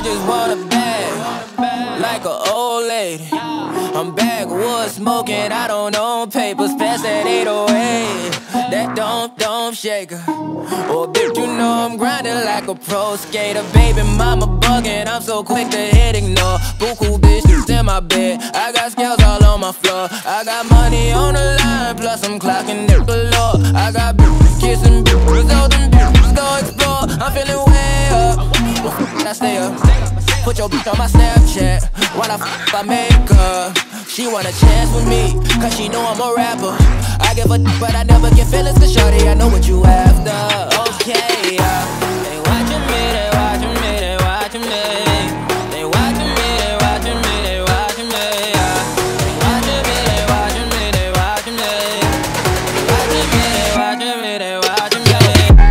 just want a bag, like an old lady. I'm backwoods smoking, I don't own papers. Pass that 808, that don't shaker. Oh, bitch, you know I'm grinding like a pro skater. Baby mama bugging, I'm so quick to hit ignore. Buku bitches in my bed, I got scales all on my floor. I got money on the line, plus I'm clocking it galore. I got bitches kissing bitches, all them bitches go explore. I'm feeling way up, well, I stay up. Put your bitch on my Snapchat while I make her. She want a chance with me, cause she know I'm a rapper. I give a but I never get feelings, cause shorty, I know what you after. Okay, they watching me, they watching me, they watching me. They watching me, they watching me, they watching me. They watching me, they watching me, they watching me. They watching me, they watching me, they watching me.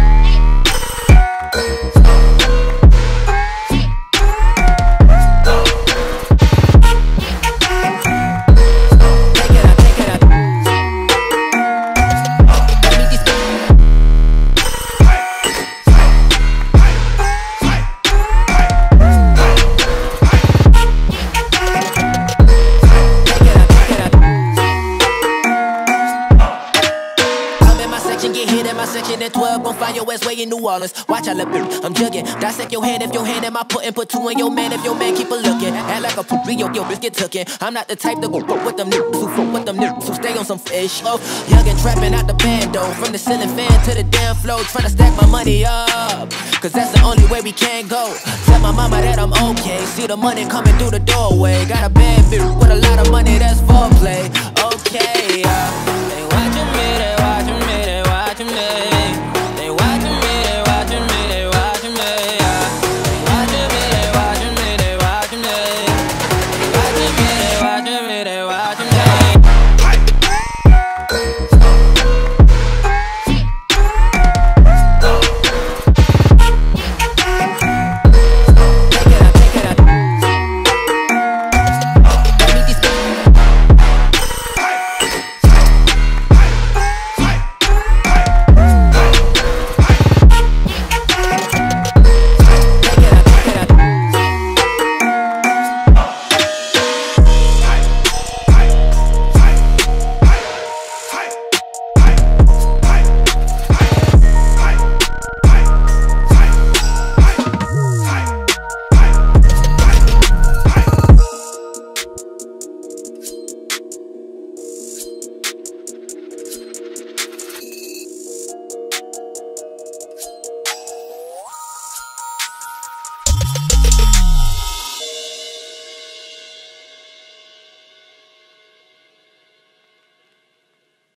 At 12, gon' find your ass way in New Orleans. Watch I look, I'm jugging. Dissect your hand if your hand in my pudding. Put two in your man if your man keep a looking. Act like a poopy, your bitch get tookin'. I'm not the type to go with them niggas who fuck with them niggas who stay on some fish. Oh, young and trapping out the bando. From the ceiling fan to the damn floor. Tryna stack my money up, cause that's the only way we can go. Tell my mama that I'm okay. See the money coming through the doorway. Got a bad bitch with a lot of money, that's foreplay. Okay,